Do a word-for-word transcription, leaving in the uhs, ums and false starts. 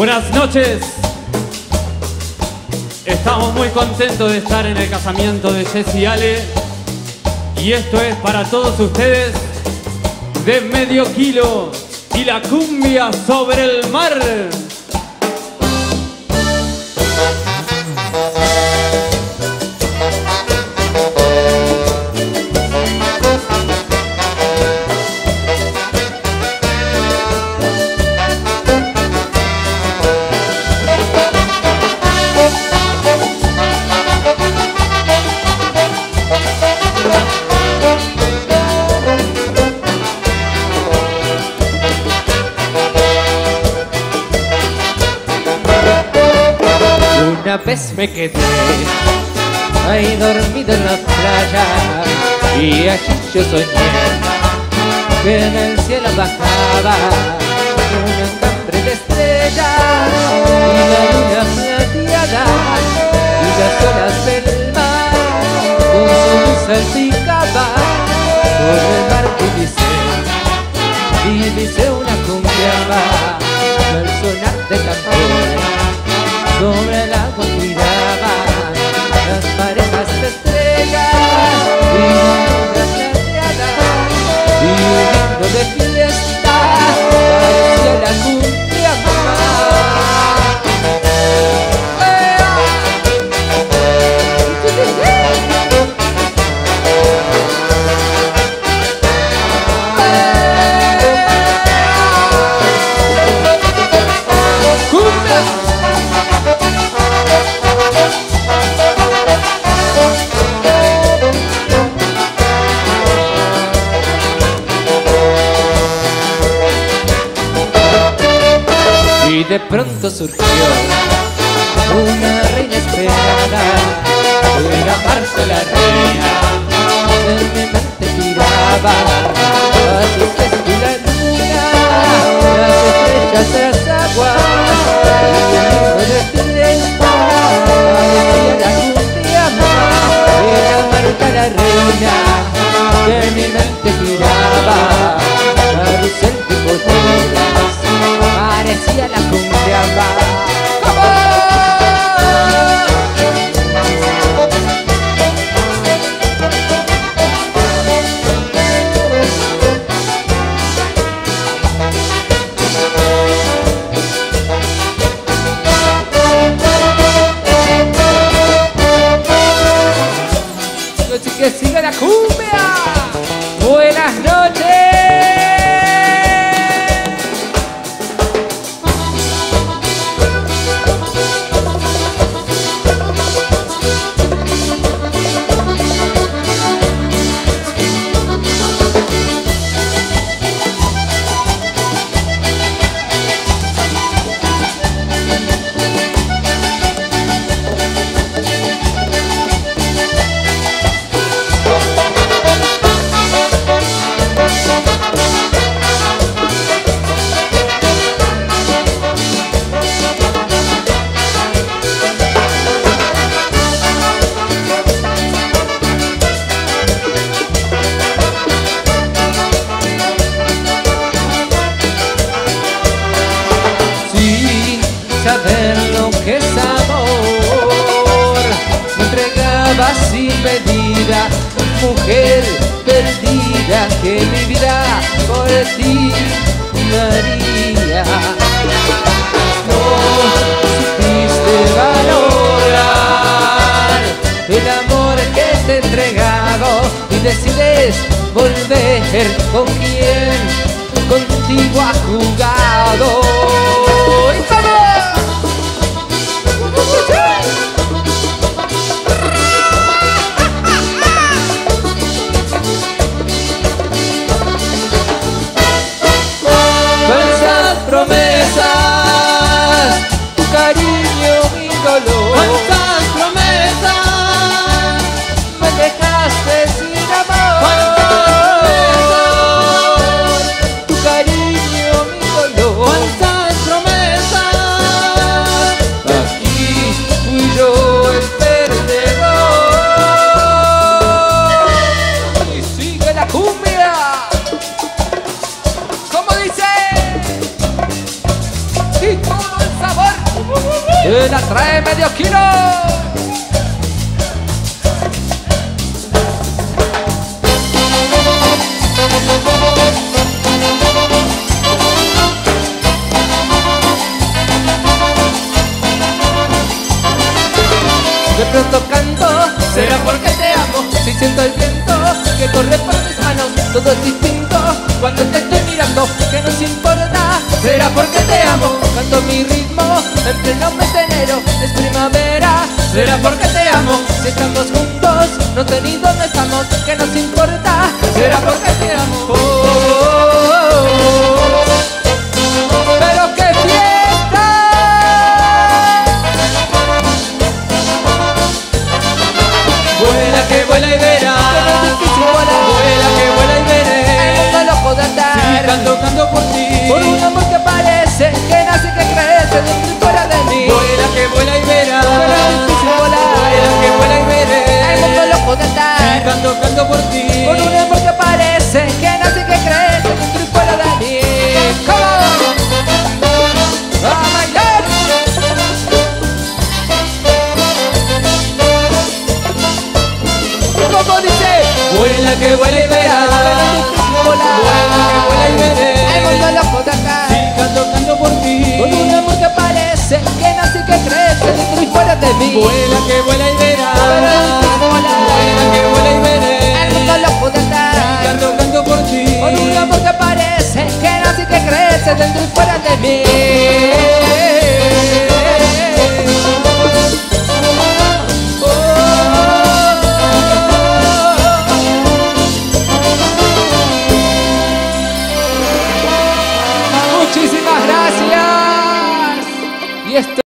Buenas noches. Estamos muy contentos de estar en el casamiento de Jessy y Ale. Y esto es para todos ustedes de Medio Kilo y la cumbia sobre el mar. Una vez me quedé ahí dormido en la playa y allí yo soñé que en el cielo bajaba un enjambre de estrellas y la luna plateada y las olas del mar con su luz salpicaba por el mar que dice y dice una cumbia va al sonar de tambores. Sobre el agua cuidaban las parejas de estrellas y una plateada y un himno de fiesta parecía la cumbia y de pronto surgió una reina esperada, era Marta la reina, en mi mente giraba a sus pies y la luna, las estrellas tras aguas, y el himno de fiesta, parecía la cumbia más, era Marta la reina, que en mi mente giraba, carrusel de colores, parecía la cumbia va. Que siga la cumbia. Buenas noches. Saber lo que es amor, me entregaba sin medida, mujer perdida que mi vida por ti daría. No supiste valorar el amor que te he entregado y decides volver con quien contigo ha jugado. Falsas promesas, tu cariño, mi dolor. Falsas promesas, me dejaste sin amor. Falsas promesas, tu cariño, mi dolor. se la trae medio kilo. De pronto canto, será porque te amo. Si siento el viento que corre por mis manos, todo es distinto cuando te estoy mirando. Que nos importa, será porque te amo. Canto mi ritmo en pleno mes de enero, es primavera. Será porque te amo. Si estamos juntos, no sé ni dónde estamos. Que nos importa, será porque te amo. Oh, oh, oh, oh. Pero qué fiesta. Vuela que vuela y verás. Vuela que vuela y veré. No lo puedo andar. Sí, canto, canto por ti. Por un amor que parece que nace, que crece dentro y fuera de mí. Vuela que vuela y verás. Pero es difícil volar. Vuela que vuela y veré. El mundo loco de Sí, estar. canto, canto por ti. Por un amor que parece que nace, que crece dentro y fuera de mí. ¿Cómo? ¡A bailar! ¿Cómo dice? Vuela que vuela y verás. Volar. Vuela que vuela y veré. El mundo loco de estar. Sí, canto, canto por ti. Con un amor que parece que nace y que crece dentro y fuera de mí. Vuela que vuela y verás. Pero es difícil volar. Vuela que vuela y veré. El mundo loco de estar. Canto, canto por ti. Con un amor que parece que nace y que crece dentro y fuera de mí. Muchísimas gracias. Y esto